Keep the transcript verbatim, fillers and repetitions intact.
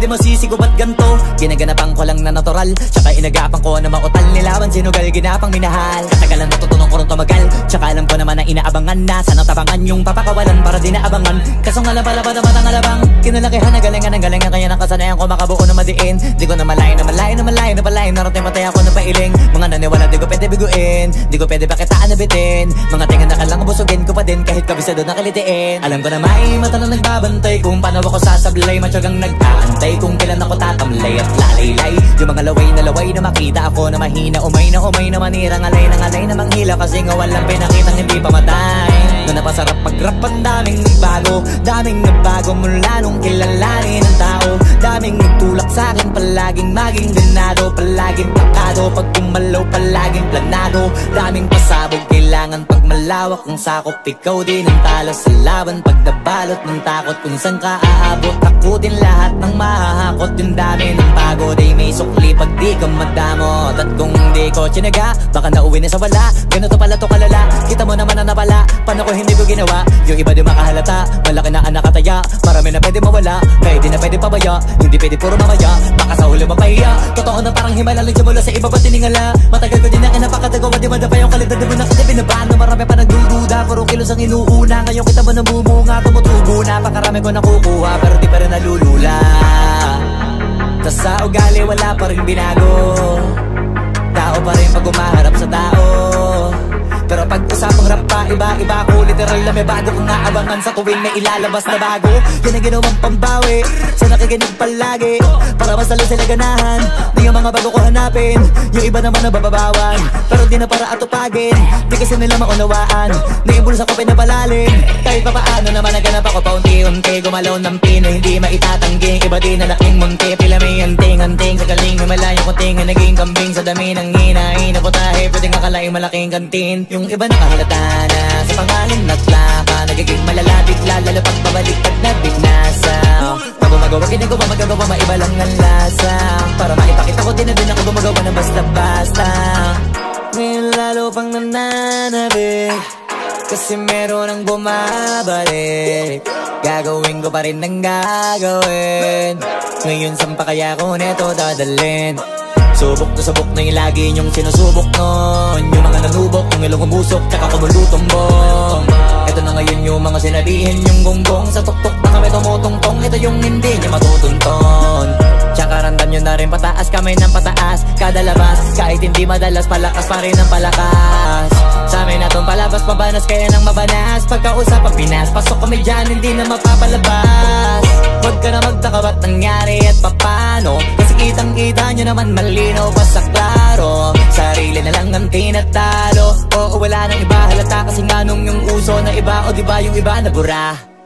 masisi ko ba't ganto? Ginaganapan ko lang na natural, tsaka inagapan ko na mautal. Nilaban sinugal, ginapang minahal. Katagalan natutunan ko rin tumagal, tsaka alam ko naman na inaabangan na. Sanang tabangan yung papakawalan para di naabangan. Kaso nga lang pala pa naman ang alabang kinalakihan na galingan ng galingan, kaya nakasanayan ko makabuo na madiin. Di ko na malayo na malayo na malayo na palayo. Narating matay ako na pailing. Mga naniwala di ko pwede biguin, di ko pwede bakitaan na bitin. Mga tingan na kalang busugin ko pa din kahit kabisado na kalitiin. Alam ko na may mata na nagbabantay kung paano ako sasablay. Matyagang nag-aantay kung kailan ako tatamlay at lalaylay. Yung mga laway na laway na makita ako na mahina, umay na umay na manirang alay na alay na manghila. Kasi nga walang pinakitang hindi pa matay. Na napasarap pag-rap ang daming nagbago, daming nagbago mula nung kilalanin ang tao. Daming nagtulak sa'kin palaging maging ganado, palaging pakado. Pag kumalaw palaging planado, daming pasabog kailangan pag malawak ang sakop. Ikaw din ang talo sa laban pag nabalot ng takot. Kung saan ka aabot, ako din lahat ng mahahakot. Yung dami ng pagod ay may sukli pag di ka madamot. At kung di ko tsinaga, baka nauwi na sa wala. Ganito pala to kalala, kita mo naman na napala. Paano ko hindi ko ginawa, yung iba di makahalata. Malaki na anak kataya, marami na pwede mawala. Kaya di na pwede pabaya, hindi pwede puro mamaya. Baka sa huli mapahiya, totoo na parang himala lang simula sa iba ba tiningala. Matagal ko din na kinapakatagawa, di madapa yung kalidad. Di mo nakita binabaan na marami pa nagdududa. Puro kilos ang inuuna, ngayon kita mo namumunga. Tumutubo na, pakarami ko nakukuha, pero di pa rin nalulula. Tas sa ugali wala pa rin binago, tao pa rin pag umaharap sa tao. Pero pag usapang rap pa, iba-iba ko. Literal na may bago kong naabangan sa tuwing may ilalabas na bago. Yan ang ginawang pambawi sa nakikinig palagi, para mas lalo sila ganahan. Di yung mga bago ko hanapin, yung iba naman nabababawan. Pero di na para atupagin, di kasi nila maunawaan. Naimbulsa ko pinapalalim, kahit pa paano naman naganap ako paunti-unti. Gumalaw ng pino, hindi maitatanggi. Iba din na laking munti, pila may anting-anting. Sa galing may malayong kunting, naging kambing sa dami ng hinahin. Naputahe, pwedeng akalaing malaking kantin. Yung iba nakahalata na sa pangalan at laka, nagiging malalapit lalo pag babaliktad na binasa. Pag gumagawa, ginagawa, magagawa, maiba lang ang lasa. Para maipakita ko din na din ako gumagawa na basta-basta. Ngayon lalo pang nananabik, kasi meron ang bumabalik. Gagawin ko pa rin ang gagawin. Ngayon saan pa kaya ko neto dadalhin? Subok na subok na yung lagi niyong sinusubok nun. Yung mga nanubok, yung ilong umusok, tsaka kumulutong bong. Ito na ngayon yung mga sinabihin yung gonggong. Sa tuktok na kami tumutungtong, ito yung hindi niya matutunton. Tsaka randan nyo na rin pataas, kamay ng pataas. Kada labas, kahit hindi madalas, palakas pa rin ang palakas. Sa amin na tong palabas, pabanas kaya nang mabanas. Pagkausap ang Pinas, pasok kami dyan, hindi na mapapalabas. Huwag ka na magtaka ba't nangyari at papano, kasi kitang-kita nyo naman malinaw pa sa klaro. Sarili na lang ang tinatalo, oo wala nang iba halata. Kasi nga nung yung uso na iba, o diba yung iba nabura.